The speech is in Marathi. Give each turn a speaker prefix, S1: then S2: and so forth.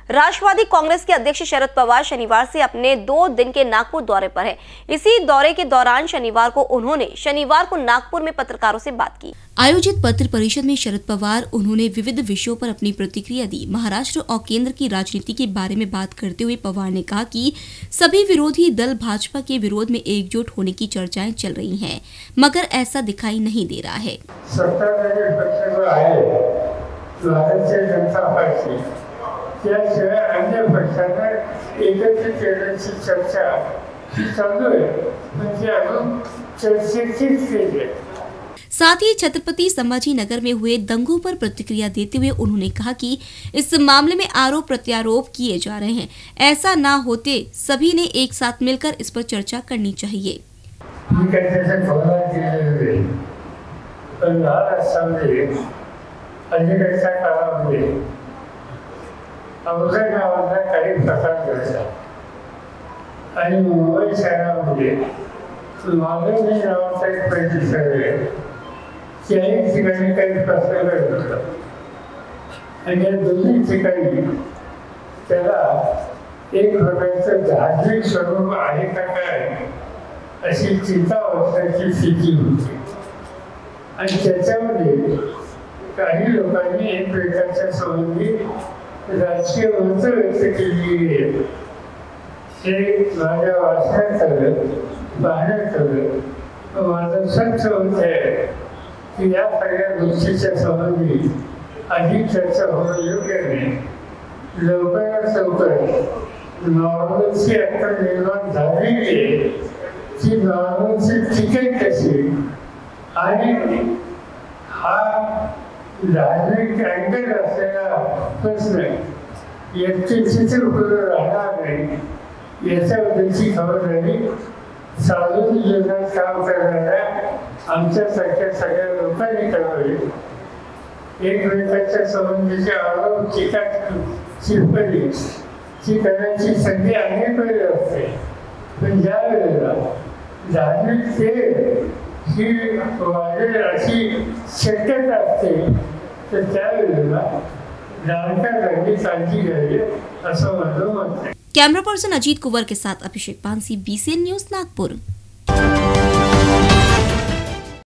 S1: राष्ट्रवादी कांग्रेस के अध्यक्ष शरद पवार शनिवार से अपने 2 दिन के नागपुर दौरे पर हैं। इसी दौरे के दौरान शनिवार को नागपुर में पत्रकारों से बात की। आयोजित पत्र परिषद में शरद पवार उन्होंने विविध विषयों पर अपनी प्रतिक्रिया दी। महाराष्ट्र और केंद्र की राजनीति के बारे में बात करते हुए पवार ने कहा कि सभी विरोधी दल भाजपा के विरोध में एकजुट होने की चर्चाएं चल रही हैं, मगर ऐसा दिखाई नहीं दे रहा है।
S2: भारतीय जनता पार्टी त्याशिवाय अन्य पक्षांना एकत्रित येण्याची चर्चा ही चालू आहे, म्हणजे अजून चर्चेचीच स्थिती आहे।
S1: साथ ही छत्रपति संभाजी नगर में हुए दंगों पर प्रतिक्रिया देते हुए उन्होंने कहा कि इस मामले में आरोप प्रत्यारोप किए जा रहे हैं, ऐसा ना होते सभी ने एक साथ मिलकर इस पर चर्चा करनी चाहिए।
S2: अलीकडच्या काळामध्ये अवघड गावांना काही प्रकार घडला आणि मुंबई शहरामध्ये मालवणी नावाचा एक परिसर आहे, त्याही ठिकाणी काही प्रसंग घडला आणि या दोन्ही ठिकाणी त्याला एक प्रकारचं धार्मिक स्वरूप आहे का काय अशी चिंता वाटण्याची स्थिती होती आणि त्याच्यामध्ये काही लोकांनी एकमेकांच्या संबंधी राजकीय मत व्यक्त केली आहे। हे माझ्या वाचण्यात आलं, पाहण्यात आलं। माझं सच्च मत आहे की या सगळ्या गोष्टीच्या संबंधी अधिक चर्चा होणं योग्य नाही। लवकरात लवकर नॉर्मलची आता निर्माण झालेली आहे, ती नॉर्मलची टिकेल कशी आणि हा धार्मिक अँगल असलेला प्रश्न व्यक्तीची पुढे राहणार नाही याच्याबद्दलची खबरदारी सार्वजनिक जीवनात काम करणाऱ्या आमच्यासारख्या सगळ्या लोकांनी करावी। एकमेकांच्या संबंधीचे आरोप टीका टिप्पणी ती करण्याची संधी अनेक वेळी असते, पण ज्या वेळेला धार्मिक तेढ ही वाढेल अशी शक्यता असते तर त्यावेळेला नागरिकांनी काळजी घ्यावी असं माझं मत आहे।
S1: कैमरा पर्सन अजीत कुंवर के साथ अभिषेक पानसी, BCN न्यूज, नागपुर।